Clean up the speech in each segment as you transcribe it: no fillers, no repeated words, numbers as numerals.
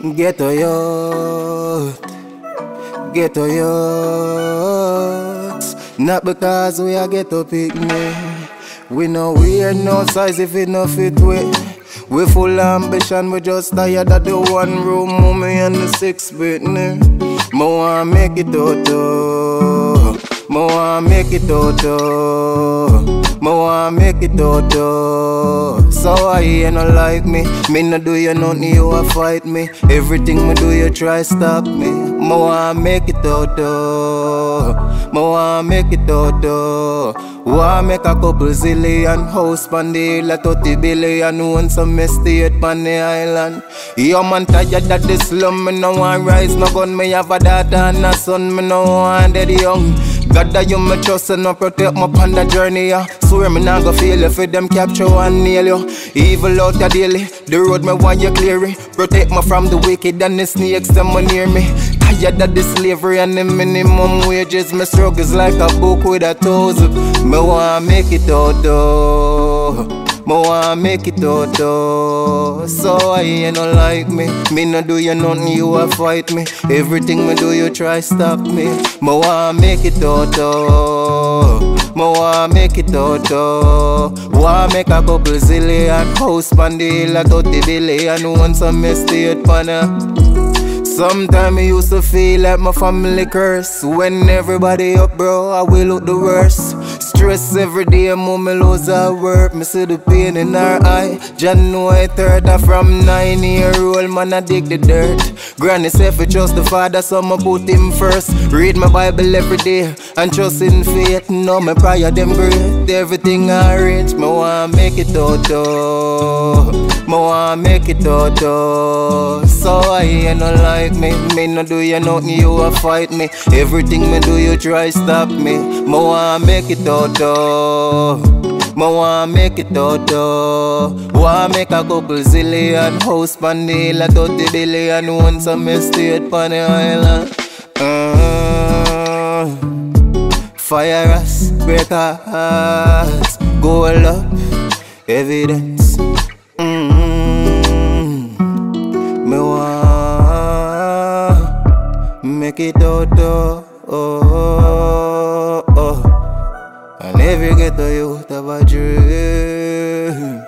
Ghetto youth, ghetto youth. Not because we are ghetto picnic. We no wear no size if it no fit we. We full ambition, we just tired of the one room mommy and the 6-bit. Mo wanna make it out, mo wanna make it out, mo wanna make it out. So why you no like me? Me no do you nothing, you a fight me. Everything me do you try stop me. Mo wanna make it out, mo wanna make it out. Wanna make a couple zillion house pan the hill, a 30 billion own some estate pan the island. Yo man tired of the slum, me no want rise, no gun, me have a daughter and a son, me no want dead young. God that you me trust and no protect me on the journey, yeah. Swear me not go feel if them capture and nail you. Evil out ya daily, the road me want you clear it. Protect me from the wicked and the snakes them near me. Tired of the slavery and the minimum wages. Me struggles like a book with a thousand. Me wanna make it out though. Me wanna make it out though. So why you no like me? Me no do you nothing, you a fight me. Everything me do you try stop me. Me wanna make it out though. Me wanna make it out though. Wanna make a couple zillion house pan the hill, a 30 billion own some estate pan a. Sometimes I used to feel like my family curse. When everybody up, bro, I will look the worst. Stress every day, mommy lose her work. Me see the pain in her eye. January 3rd, from 9-year-old man, I dig the dirt. Granny said for trust the father, so I put him first. Read my Bible every day and trust in faith. Now my prayer them great. Everything I reach, me wanna make it out though. Me wanna make it out though. So why you no like me? Me no do you nothing, you a fight me. Everything me do you try stop me. Me wanna make it out though. Me wanna make it out though. Wanna make a couple zillion house pan the hill, a 30 billion own some estate pan the island. Fire us, break our hearts, go up, evidence. Me wanna make it out though. And every ghetto youth have a dream.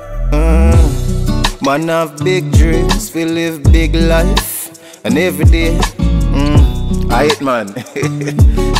Man have big dreams, we live big life. And every day, I hate man.